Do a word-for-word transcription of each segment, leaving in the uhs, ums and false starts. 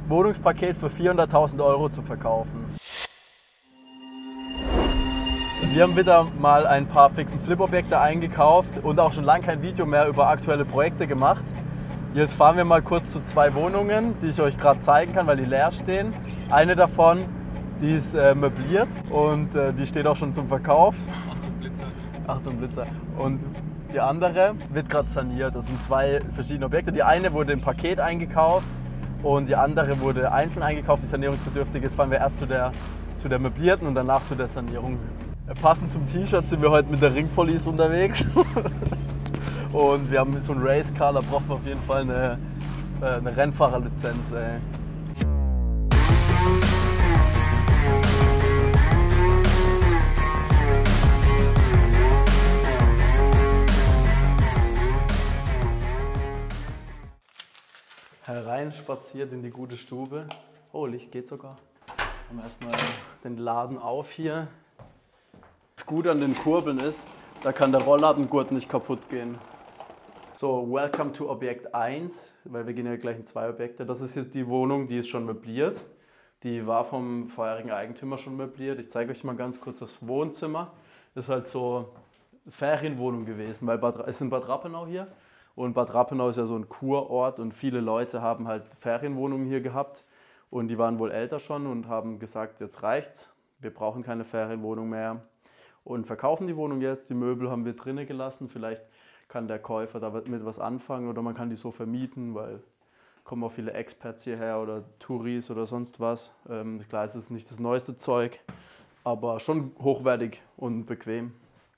Wohnungspaket für vierhunderttausend Euro zu verkaufen. Wir haben wieder mal ein paar Fix-and-Flip-Objekte eingekauft und auch schon lange kein Video mehr über aktuelle Projekte gemacht. Jetzt fahren wir mal kurz zu zwei Wohnungen, die ich euch gerade zeigen kann, weil die leer stehen. Eine davon, die ist äh, möbliert und äh, die steht auch schon zum Verkauf. Achtung Blitzer. Achtung Blitzer. Und die andere wird gerade saniert. Das sind zwei verschiedene Objekte. Die eine wurde im Paket eingekauft und die andere wurde einzeln eingekauft, die sanierungsbedürftige. Jetzt fahren wir erst zu der, zu der möblierten und danach zu der Sanierung. Passend zum T-Shirt sind wir heute mit der Ring Police unterwegs. Und wir haben so ein Racecar, da braucht man auf jeden Fall eine, eine Rennfahrerlizenz. Ey. Hereinspaziert in die gute Stube. Oh, Licht geht sogar. Machen wir erstmal den Laden auf hier. Das Gute an den Kurbeln ist, da kann der Rollladengurt nicht kaputt gehen. So, welcome to Objekt eins, weil wir gehen ja gleich in zwei Objekte. Das ist jetzt die Wohnung, die ist schon möbliert. Die war vom vorherigen Eigentümer schon möbliert. Ich zeige euch mal ganz kurz das Wohnzimmer. Das ist halt so eine Ferienwohnung gewesen, weil Bad, es ist in Bad Rappenau hier. Und Bad Rappenau ist ja so ein Kurort und viele Leute haben halt Ferienwohnungen hier gehabt. Und die waren wohl älter schon und haben gesagt, jetzt reicht, wir brauchen keine Ferienwohnung mehr. Und verkaufen die Wohnung jetzt, die Möbel haben wir drinnen gelassen. Vielleicht kann der Käufer damit was anfangen oder man kann die so vermieten, weil kommen auch viele Expats hierher oder Touris oder sonst was. Ähm, klar, es ist nicht das neueste Zeug, aber schon hochwertig und bequem.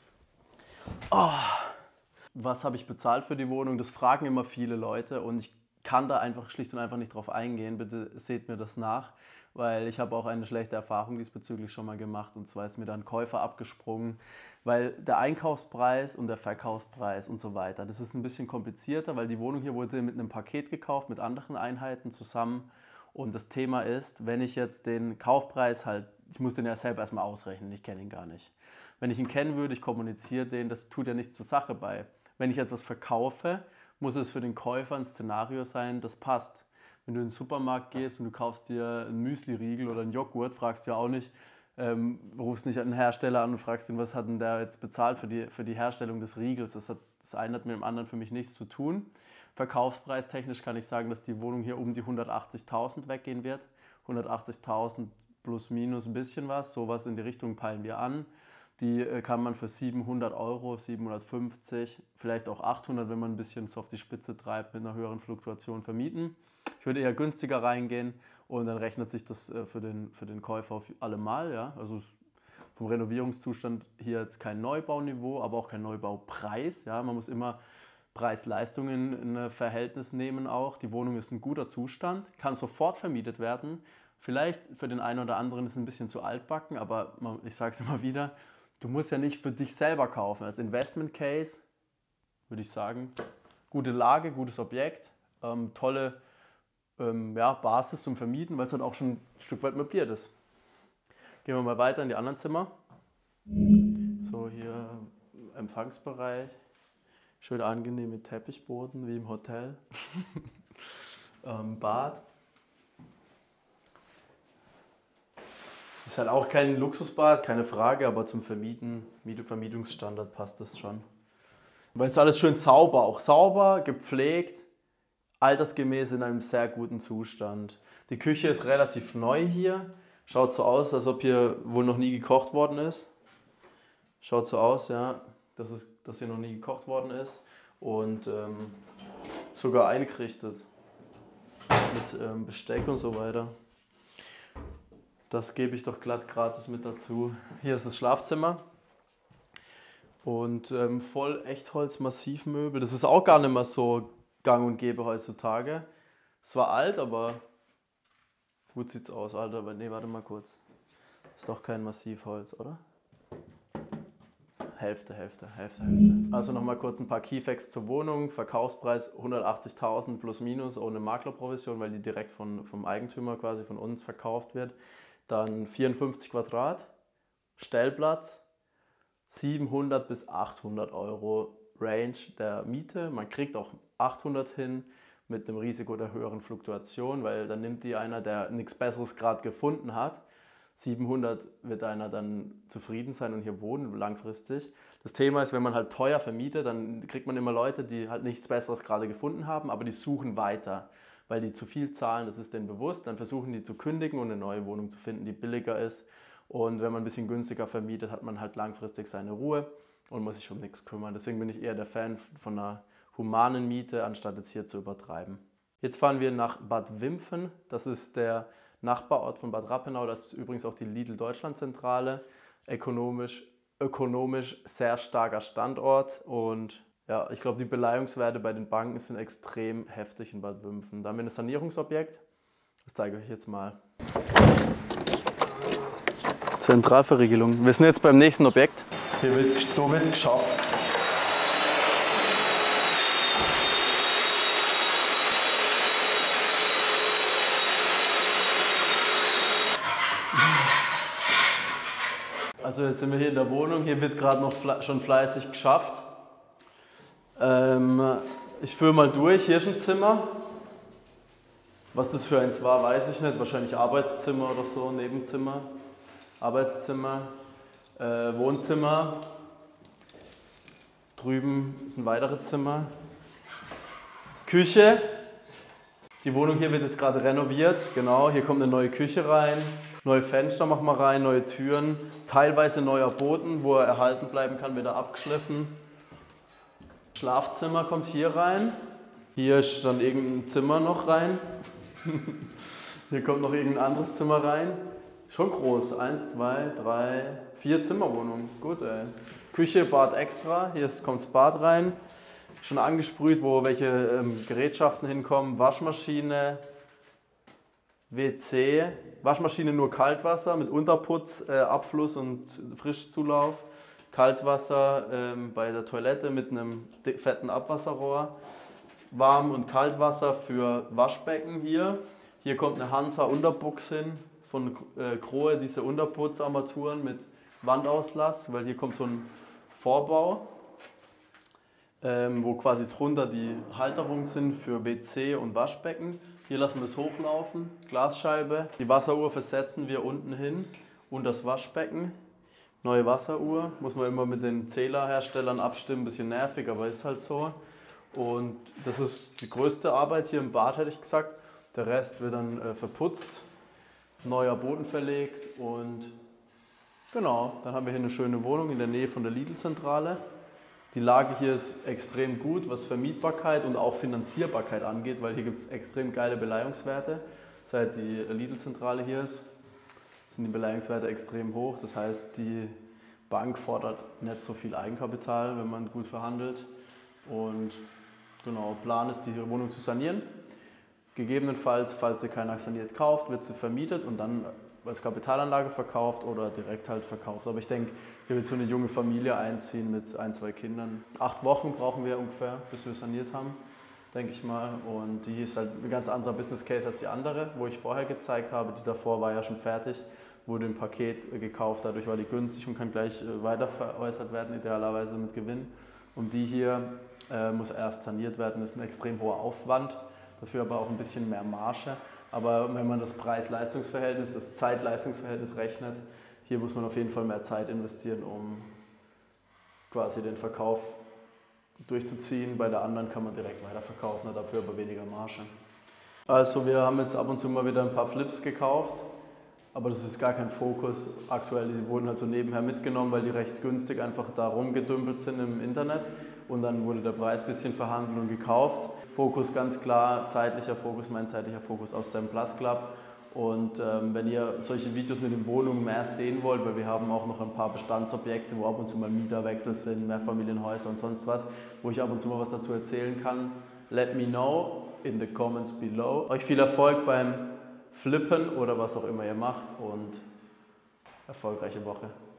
Oh. Was habe ich bezahlt für die Wohnung? Das fragen immer viele Leute und ich kann da einfach schlicht und einfach nicht drauf eingehen. Bitte seht mir das nach, weil ich habe auch eine schlechte Erfahrung diesbezüglich schon mal gemacht und zwar ist mir dann ein Käufer abgesprungen, weil der Einkaufspreis und der Verkaufspreis und so weiter, das ist ein bisschen komplizierter, weil die Wohnung hier wurde mit einem Paket gekauft, mit anderen Einheiten zusammen und das Thema ist, wenn ich jetzt den Kaufpreis halt, ich muss den ja selber erstmal ausrechnen, ich kenne ihn gar nicht. Wenn ich ihn kennen würde, ich kommuniziere den, das tut ja nichts zur Sache bei. Wenn ich etwas verkaufe, muss es für den Käufer ein Szenario sein, das passt. Wenn du in den Supermarkt gehst und du kaufst dir einen Müsli-Riegel oder einen Joghurt, fragst du ja auch nicht, ähm, rufst nicht einen Hersteller an und fragst ihn, was hat denn der jetzt bezahlt für die, für die Herstellung des Riegels. Das, hat, das eine hat mit dem anderen für mich nichts zu tun. Verkaufspreistechnisch kann ich sagen, dass die Wohnung hier um die hundertachtzigtausend weggehen wird. hundertachtzigtausend plus minus ein bisschen was, sowas in die Richtung peilen wir an. Die kann man für siebenhundert Euro, siebenhundertfünfzig, vielleicht auch achthundert, wenn man ein bisschen so auf die Spitze treibt, mit einer höheren Fluktuation vermieten. Ich würde eher günstiger reingehen und dann rechnet sich das für den, für den Käufer auf allemal. Ja? Also vom Renovierungszustand hier jetzt kein Neubauniveau, aber auch kein Neubaupreis. Ja? Man muss immer Preis-Leistung in ein Verhältnis nehmen auch. Die Wohnung ist in guter Zustand, kann sofort vermietet werden. Vielleicht für den einen oder anderen ist es ein bisschen zu altbacken, aber ich sage es immer wieder, du musst ja nicht für dich selber kaufen. Als Investment Case würde ich sagen, gute Lage, gutes Objekt, ähm, tolle ähm, ja, Basis zum Vermieten, weil es halt auch schon ein Stück weit möbliert ist. Gehen wir mal weiter in die anderen Zimmer. So, hier Empfangsbereich. Schön angenehm mit Teppichboden, wie im Hotel. ähm, Bad. Ist halt auch kein Luxusbad, keine Frage, aber zum Vermieten, Vermietungsstandard passt das schon. Weil es ist alles schön sauber, auch sauber, gepflegt, altersgemäß in einem sehr guten Zustand. Die Küche ist relativ neu hier, schaut so aus, als ob hier wohl noch nie gekocht worden ist. Schaut so aus, ja, dass, es, dass hier noch nie gekocht worden ist und ähm, sogar eingerichtet mit ähm, Besteck und so weiter. Das gebe ich doch glatt gratis mit dazu. Hier ist das Schlafzimmer und ähm, voll Echtholz, Massivmöbel. Das ist auch gar nicht mehr so gang und gäbe heutzutage. Es war alt, aber gut sieht's aus. Alter, aber nee, warte mal kurz. Ist doch kein Massivholz, oder? Hälfte, Hälfte, Hälfte, Hälfte. Also nochmal kurz ein paar Keyfacts zur Wohnung. Verkaufspreis hundertachtzigtausend plus minus ohne Maklerprovision, weil die direkt von, vom Eigentümer quasi von uns verkauft wird. Dann vierundfünfzig Quadrat, Stellplatz, siebenhundert bis achthundert Euro Range der Miete. Man kriegt auch achthundert hin. mit dem Risiko der höheren Fluktuation, weil dann nimmt die einer, der nichts Besseres gerade gefunden hat. siebenhundert wird einer dann zufrieden sein und hier wohnen langfristig. Das Thema ist, wenn man halt teuer vermietet, dann kriegt man immer Leute, die halt nichts Besseres gerade gefunden haben, aber die suchen weiter, weil die zu viel zahlen, das ist denen bewusst. Dann versuchen die zu kündigen und eine neue Wohnung zu finden, die billiger ist. Und wenn man ein bisschen günstiger vermietet, hat man halt langfristig seine Ruhe und muss sich um nichts kümmern. Deswegen bin ich eher der Fan von einer humanen Miete, anstatt jetzt hier zu übertreiben. Jetzt fahren wir nach Bad Wimpfen. Das ist der Nachbarort von Bad Rappenau. Das ist übrigens auch die Lidl Deutschland-Zentrale. Ökonomisch, ökonomisch sehr starker Standort. Und ja, ich glaube, die Beleihungswerte bei den Banken sind extrem heftig in Bad Wimpfen. Da haben wir ein Sanierungsobjekt. Das zeige ich euch jetzt mal. Zentralverriegelung. Wir sind jetzt beim nächsten Objekt. Hier wird, da wird geschafft. Also jetzt sind wir hier in der Wohnung, hier wird gerade noch fle schon fleißig geschafft. Ähm, ich führe mal durch, hier ist ein Zimmer. Was das für eins war, weiß ich nicht, wahrscheinlich Arbeitszimmer oder so, Nebenzimmer, Arbeitszimmer, äh, Wohnzimmer. Drüben ist ein weiteres Zimmer. Küche. Die Wohnung hier wird jetzt gerade renoviert, genau, hier kommt eine neue Küche rein. Neue Fenster machen wir rein, neue Türen, teilweise neuer Boden, wo er erhalten bleiben kann, wieder abgeschliffen. Schlafzimmer kommt hier rein. Hier ist dann irgendein Zimmer noch rein. Hier kommt noch irgendein anderes Zimmer rein. Schon groß. Eins, zwei, drei, vier Zimmerwohnungen. Gut, ey. Küche, Bad extra. Hier kommt das Bad rein. Schon angesprüht, wo welche ähm, Gerätschaften hinkommen. Waschmaschine. W C, Waschmaschine nur Kaltwasser mit Unterputz, äh, Abfluss und Frischzulauf. Kaltwasser ähm, bei der Toilette mit einem fetten Abwasserrohr. Warm- und Kaltwasser für Waschbecken hier. Hier kommt eine Hansa Unterbuchs hin von äh, Krohe, diese Unterputzarmaturen mit Wandauslass, weil hier kommt so ein Vorbau, ähm, wo quasi drunter die Halterungen sind für W C und Waschbecken. Hier lassen wir es hochlaufen, Glasscheibe. Die Wasseruhr versetzen wir unten hin und das Waschbecken. Neue Wasseruhr, muss man immer mit den Zählerherstellern abstimmen, ein bisschen nervig, aber ist halt so. Und das ist die größte Arbeit hier im Bad, hätte ich gesagt. Der Rest wird dann äh, verputzt, neuer Boden verlegt und genau, dann haben wir hier eine schöne Wohnung in der Nähe von der Lidl-Zentrale. Die Lage hier ist extrem gut, was Vermietbarkeit und auch Finanzierbarkeit angeht, weil hier gibt es extrem geile Beleihungswerte. Seit die Lidl-Zentrale hier ist, sind die Beleihungswerte extrem hoch. Das heißt, die Bank fordert nicht so viel Eigenkapital, wenn man gut verhandelt. Und genau, Plan ist, die Wohnung zu sanieren. Gegebenenfalls, falls sie keiner saniert kauft, wird sie vermietet und dann als Kapitalanlage verkauft oder direkt halt verkauft. Aber ich denke, hier wird so eine junge Familie einziehen mit ein, zwei Kindern. Acht Wochen brauchen wir ungefähr, bis wir saniert haben, denke ich mal. Und die ist halt ein ganz anderer Business Case als die andere, wo ich vorher gezeigt habe. Die davor war ja schon fertig, wurde im Paket gekauft, dadurch war die günstig und kann gleich weiter veräußert werden, idealerweise mit Gewinn. Und die hier äh, muss erst saniert werden, das ist ein extrem hoher Aufwand, dafür aber auch ein bisschen mehr Marge. Aber wenn man das Preis-Leistungs-Verhältnis, das Zeit-Leistungs-Verhältnis rechnet, hier muss man auf jeden Fall mehr Zeit investieren, um quasi den Verkauf durchzuziehen. Bei der anderen kann man direkt weiterverkaufen, dafür aber weniger Marge. Also wir haben jetzt ab und zu mal wieder ein paar Flips gekauft, aber das ist gar kein Fokus aktuell. Die wurden halt so nebenher mitgenommen, weil die recht günstig einfach da rumgedümpelt sind im Internet. Und dann wurde der Preis ein bisschen verhandelt und gekauft. Fokus ganz klar, zeitlicher Fokus, mein zeitlicher Fokus aus dem Plus Club. Und ähm, wenn ihr solche Videos mit den Wohnungen mehr sehen wollt, weil wir haben auch noch ein paar Bestandsobjekte, wo ab und zu mal Mieterwechsel sind, Mehrfamilienhäuser und sonst was, wo ich ab und zu mal was dazu erzählen kann, let me know in the comments below. Euch viel Erfolg beim Flippen oder was auch immer ihr macht und erfolgreiche Woche.